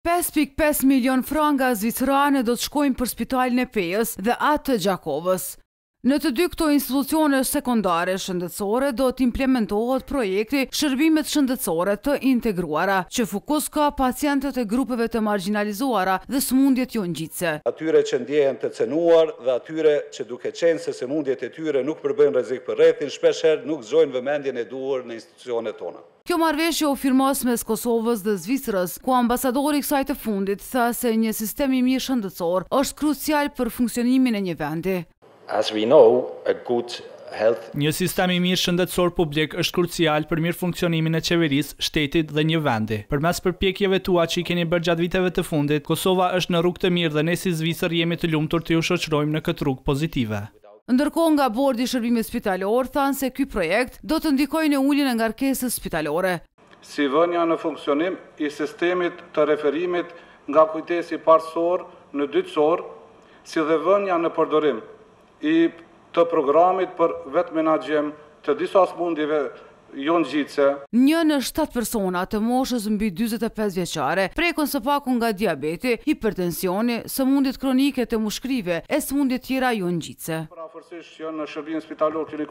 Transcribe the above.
5,5 milion franga zvicerane do të shkojnë për spitalin e Pejës dhe atë të Gjakovës. Në të dy këto institucione sekondare shëndetësore do të implementohet projekti shërbimet shëndetësore të integruara, që fokus ka pacientët e grupeve të marginalizuara dhe sëmundjet jo ngjitse. Atyre që ndjehen të cenuar dhe atyre që duke qenë se sëmundjet e tyre nuk përbëjnë rrezik për rrethin, shpeshherë nuk zgjojnë vëmendjen e duhur në institucionet tona. Kjo marrëveshje u firmos mes Kosovës dhe Zvicrës, ku ambasadori i kësaj të fundit tha se një sistem i mirë shëndetësor është krucial për funksionimin e një vendi. Një sistem i mirë shëndetësor publik është krucial për mirë funksionimin e qeverisë, shtetit dhe një vendi. Përmes përpjekjeve tua që i keni bërë gjatë viteve të fundit, Kosova është në rrugë të mirë dhe ne si Zvicër jemi të lumtur të ju shoqërojmë në këtë rrugë pozitive. Ndërkohë nga bordi i shërbimit spitalor thanë se ky projekt do të ndikojë në uljen e ngarkesës spitalore. Si vënia në funksionim i sistemit të referimit nga kujtesi parësor në dytësor, si dhe vënia në përdorim i të programit për vetë menaxhim të disa sëmundjeve jo ngjitse. 1 në 7 persona të moshës mbi 45 vjeçare prekon së paku nga diabeti, hipertensioni, sëmundjet kronike të mushkrive e sëmundjet tjera jo ngjitse. Parafërsisht që në shërbim spitalor